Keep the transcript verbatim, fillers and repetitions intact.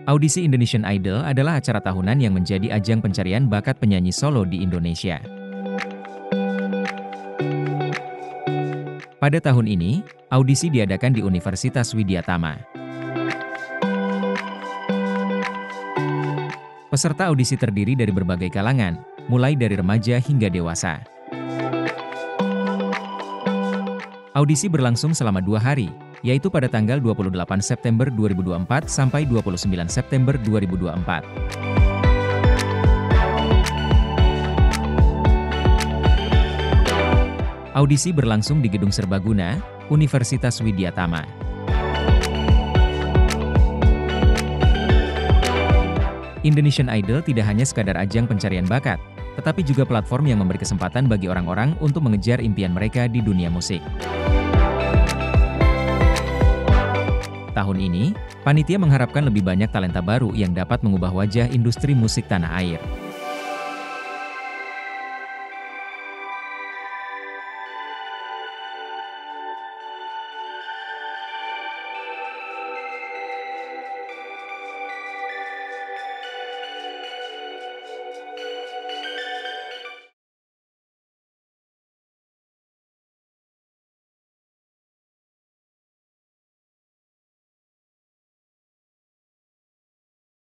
Audisi Indonesian Idol adalah acara tahunan yang menjadi ajang pencarian bakat penyanyi solo di Indonesia. Pada tahun ini, audisi diadakan di Universitas Widya Tama. Peserta audisi terdiri dari berbagai kalangan, mulai dari remaja hingga dewasa. Audisi berlangsung selama dua hari, yaitu pada tanggal dua puluh delapan September dua ribu dua puluh empat sampai dua puluh sembilan September dua ribu dua puluh empat. Audisi berlangsung di Gedung Serbaguna, Universitas Widya Tama. Indonesian Idol tidak hanya sekadar ajang pencarian bakat, tetapi juga platform yang memberi kesempatan bagi orang-orang untuk mengejar impian mereka di dunia musik. Tahun ini, panitia mengharapkan lebih banyak talenta baru yang dapat mengubah wajah industri musik tanah air.